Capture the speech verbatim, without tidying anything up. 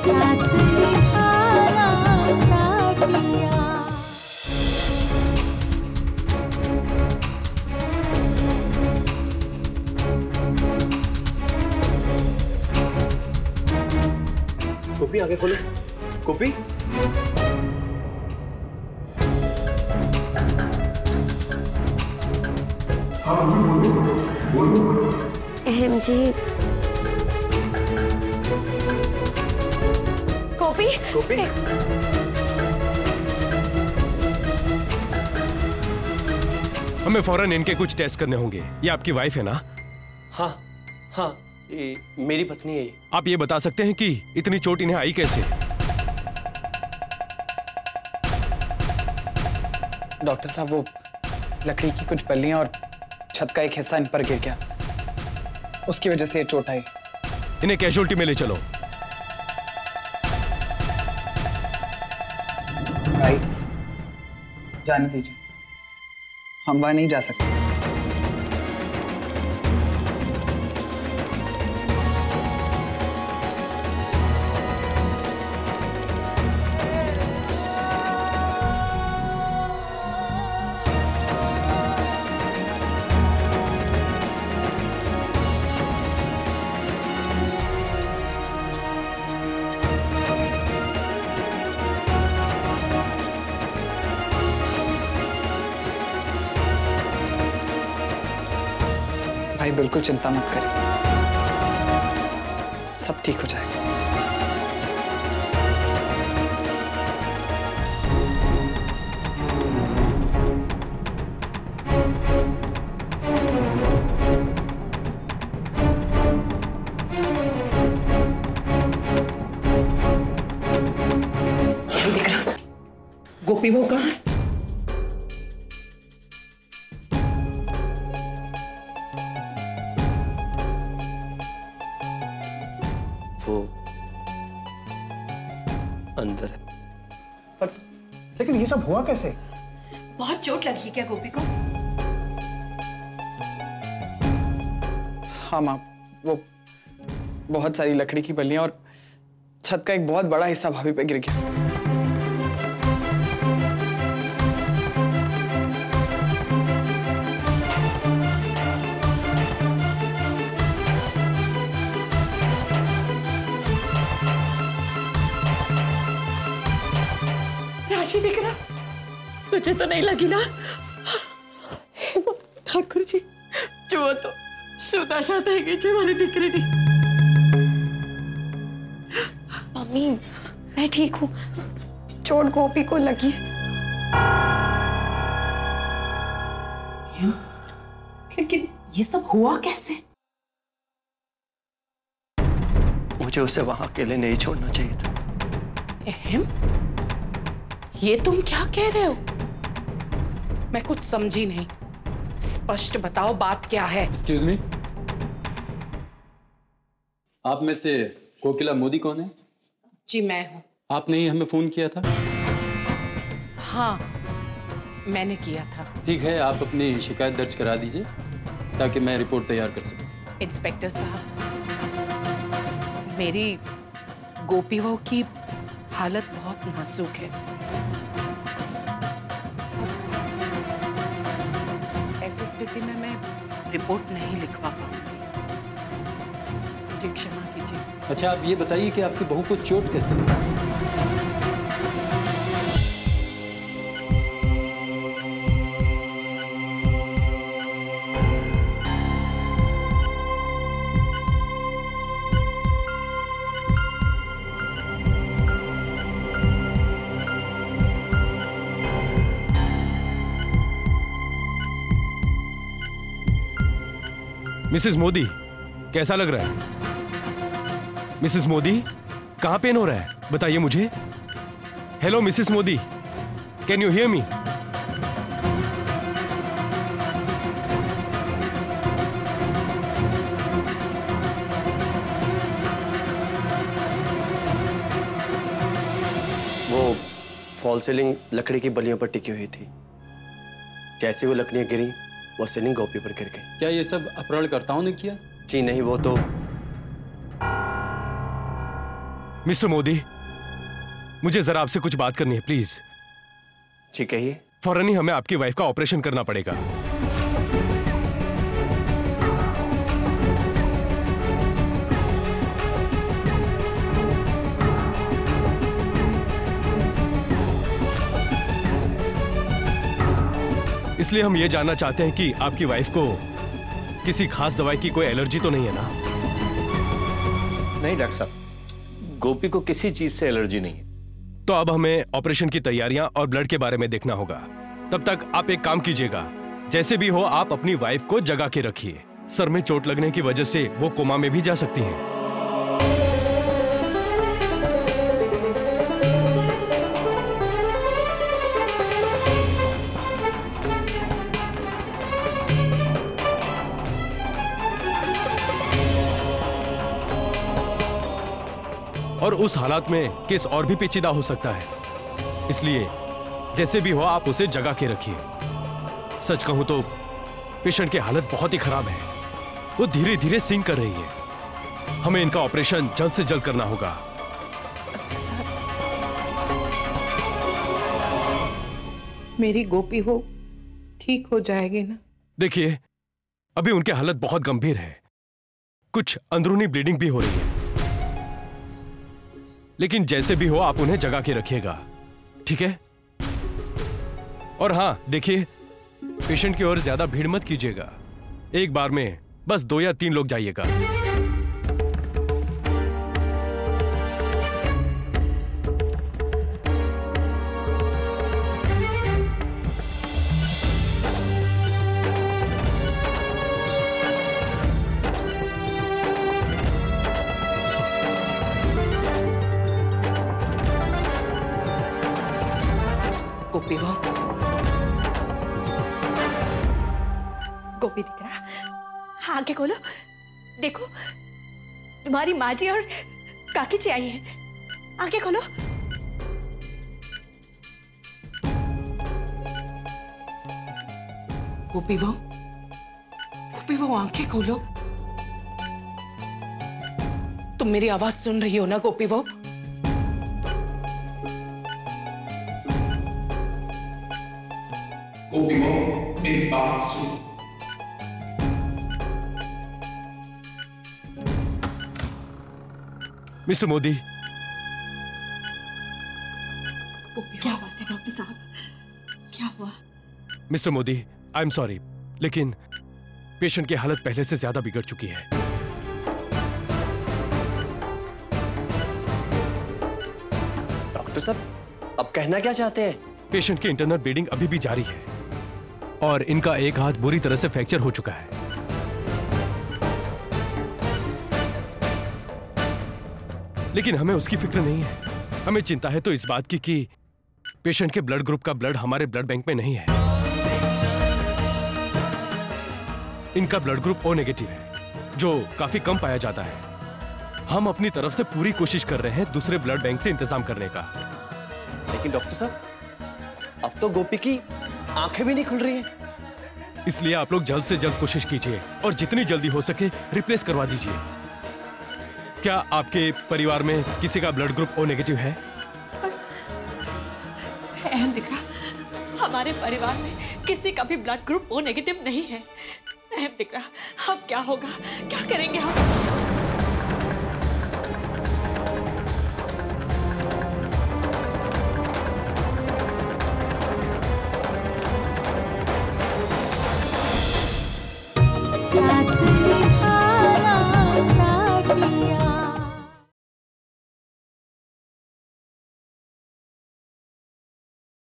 साथ निभाना साथिया। गोपी आगे खोलो। गोपी अहम जी। गोपी गोपी हमें फौरन इनके कुछ टेस्ट करने होंगे। ये आपकी वाइफ है ना? हाँ हाँ, ये मेरी पत्नी है। आप ये बता सकते हैं कि इतनी चोट इन्हें आई कैसे? डॉक्टर साहब, वो लकड़ी की कुछ बल्लियां और छत का एक हिस्सा इन पर गिर गया, उसकी वजह से ये चोट आई। इन्हें कैजुअल्टी में ले चलो। भाई जाने दीजिए, हम वहां नहीं जा सकते। भाई बिल्कुल चिंता मत करिए, सब ठीक हो जाएगा। दिख रहा गोपी वो कहाँ है? अंदर है। पर लेकिन ये सब हुआ कैसे? बहुत चोट लगी है क्या गोपी को? हाँ माँ, वो बहुत सारी लकड़ी की बल्लियां और छत का एक बहुत बड़ा हिस्सा भाभी पे गिर गया। राशि दिख रहा तुझे तो नहीं लगी ना? ठाकुर जी जो तो शुदाशा થઈ ગઈ છે મારી દીકરીની। मम्मी मैं ठीक हूँ, चोट गोपी को लगी है। लेकिन ये सब हुआ कैसे? मुझे उसे वहां अकेले नहीं छोड़ना चाहिए था। अहम, ये तुम क्या कह रहे हो? मैं कुछ समझी नहीं, स्पष्ट बताओ बात क्या है। एक्सक्यूज मी, आप में से कोकिला मोदी कौन है? जी मैं हूं। आपने ही हमें फोन किया था? हाँ मैंने किया था। ठीक है, आप अपनी शिकायत दर्ज करा दीजिए ताकि मैं रिपोर्ट तैयार कर सकूं। इंस्पेक्टर साहब, मेरी गोपी बहू की हालत बहुत नाजुक है, ऐसी स्थिति में मैं रिपोर्ट नहीं लिखवा पाऊंगी, मुझे क्षमा कीजिए। अच्छा आप ये बताइए कि आपकी बहू को चोट कैसे लगी? मिसेस मोदी, कैसा लग रहा है? मिसेस मोदी, कहां पेन हो रहा है बताइए मुझे। Hello Mrs Modi, can you hear me? वो फॉल सीलिंग लकड़ी की बलियों पर टिकी हुई थी। जैसे वो लकड़ियां गिरी, वो सीलिंग गोपी पर गिर गई। क्या ये सब अपहरणकर्ताओं ने किया? जी नहीं, वो तो मिस्टर मोदी, मुझे जरा आपसे कुछ बात करनी है, प्लीज। जी कहिए। फौरन ही हमें आपकी वाइफ का ऑपरेशन करना पड़ेगा। इसलिए हम ये जानना चाहते हैं कि आपकी वाइफ को किसी खास दवाई की कोई एलर्जी तो नहीं है ना? नहीं डॉक्टर साहब, गोपी को किसी चीज से एलर्जी नहीं है। तो अब हमें ऑपरेशन की तैयारियां और ब्लड के बारे में देखना होगा। तब तक आप एक काम कीजिएगा, जैसे भी हो आप अपनी वाइफ को जगा के रखिए। सर में चोट लगने की वजह से वो कोमा में भी जा सकती हैं। और उस हालात में केस और भी पेचीदा हो सकता है, इसलिए जैसे भी हो आप उसे जगा के रखिए। सच कहूं तो पेशेंट की हालत बहुत ही खराब है, वो धीरे धीरे सिंक कर रही है। हमें इनका ऑपरेशन जल्द से जल्द करना होगा। सर, मेरी गोपी हो ठीक हो जाएगी ना? देखिए, अभी उनकी हालत बहुत गंभीर है, कुछ अंदरूनी ब्लीडिंग भी हो रही है, लेकिन जैसे भी हो आप उन्हें जगा के रखिएगा, ठीक है? और हां देखिए, पेशेंट की ओर ज्यादा भीड़ मत कीजिएगा। एक बार में बस दो या तीन लोग जाइएगा। गोपी वो गोपी दिख रहा, आगे खोलो, देखो तुम्हारी माँ जी और काकी जी आई है, आगे खोलो। गोपी वो गोपी वो आंखें खोलो। तुम मेरी आवाज सुन रही हो ना गोपी वो? गोपी वो मेरी बात सुन। मिस्टर मोदी। क्या बात है डॉक्टर साहब, क्या हुआ? Mr Modi, I am sorry, लेकिन पेशेंट की हालत पहले से ज्यादा बिगड़ चुकी है। डॉक्टर साहब, अब कहना क्या चाहते हैं? पेशेंट की इंटरनल ब्लीडिंग अभी भी जारी है और इनका एक हाथ बुरी तरह से फ्रैक्चर हो चुका है। लेकिन हमें उसकी फिक्र नहीं है। हमें चिंता है तो इस बात की कि पेशेंट के ब्लड ग्रुप का ब्लड हमारे ब्लड बैंक में नहीं है। इनका ब्लड ग्रुप ओ नेगेटिव है, जो काफी कम पाया जाता है। हम अपनी तरफ से पूरी कोशिश कर रहे हैं दूसरे ब्लड बैंक से इंतजाम करने का। लेकिन डॉक्टर साहब, अब तो गोपी की आंखें भी नहीं खुल रही हैं। इसलिए आप लोग जल्द से जल्द कोशिश कीजिए और जितनी जल्दी हो सके रिप्लेस करवा दीजिए। क्या आपके परिवार में किसी का ब्लड ग्रुप ओ नेगेटिव है? अहम दिख रहा, हमारे परिवार में किसी का भी ब्लड ग्रुप ओ नेगेटिव नहीं है। अहम दिख रहा, अब क्या होगा, क्या करेंगे हम?